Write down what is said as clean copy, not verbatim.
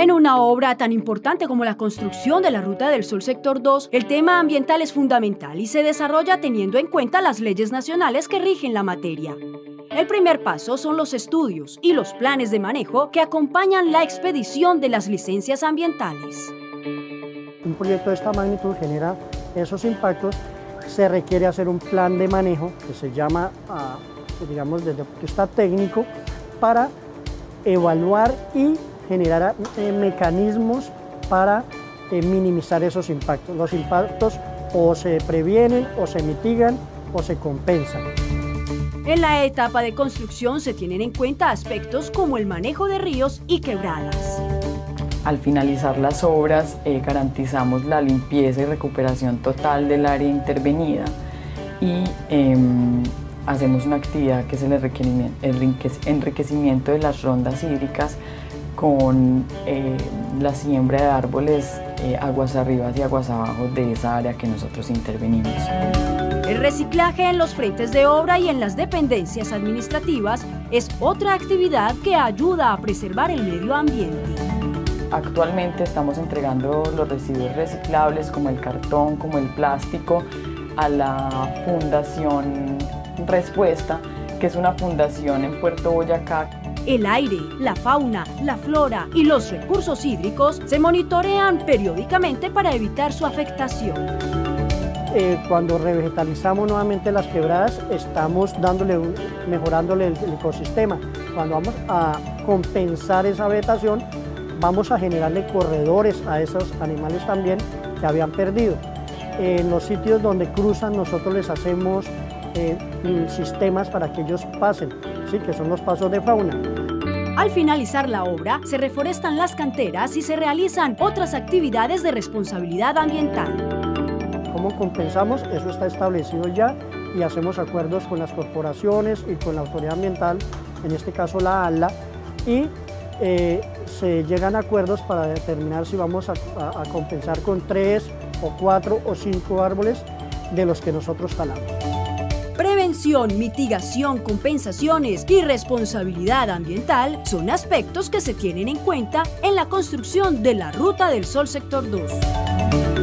En una obra tan importante como la construcción de la Ruta del Sol Sector 2, el tema ambiental es fundamental y se desarrolla teniendo en cuenta las leyes nacionales que rigen la materia. El primer paso son los estudios y los planes de manejo que acompañan la expedición de las licencias ambientales. Un proyecto de esta magnitud genera esos impactos, se requiere hacer un plan de manejo que se llama, digamos, desde el punto de vista técnico, para evaluar y generar mecanismos para minimizar esos impactos. Los impactos o se previenen, o se mitigan, o se compensan. En la etapa de construcción se tienen en cuenta aspectos como el manejo de ríos y quebradas. Al finalizar las obras, garantizamos la limpieza y recuperación total del área intervenida y hacemos una actividad que es el enriquecimiento de las rondas hídricas con la siembra de árboles aguas arriba y aguas abajo de esa área que nosotros intervenimos. El reciclaje en los frentes de obra y en las dependencias administrativas es otra actividad que ayuda a preservar el medio ambiente. Actualmente estamos entregando los residuos reciclables como el cartón, como el plástico, a la Fundación Respuesta, que es una fundación en Puerto Boyacá. El aire, la fauna, la flora y los recursos hídricos se monitorean periódicamente para evitar su afectación. Cuando revegetalizamos nuevamente las quebradas, estamos mejorándole el ecosistema. Cuando vamos a compensar esa vegetación, vamos a generarle corredores a esos animales también que habían perdido. En los sitios donde cruzan, nosotros les hacemos sistemas para que ellos pasen, ¿sí? Que son los pasos de fauna. Al finalizar la obra, se reforestan las canteras y se realizan otras actividades de responsabilidad ambiental. ¿Cómo compensamos? Eso está establecido ya y hacemos acuerdos con las corporaciones y con la autoridad ambiental, en este caso la ALA, y se llegan a acuerdos para determinar si vamos a compensar con 3 o 4 o 5 árboles de los que nosotros talamos. Prevención, mitigación, compensaciones y responsabilidad ambiental son aspectos que se tienen en cuenta en la construcción de la Ruta del Sol Sector 2.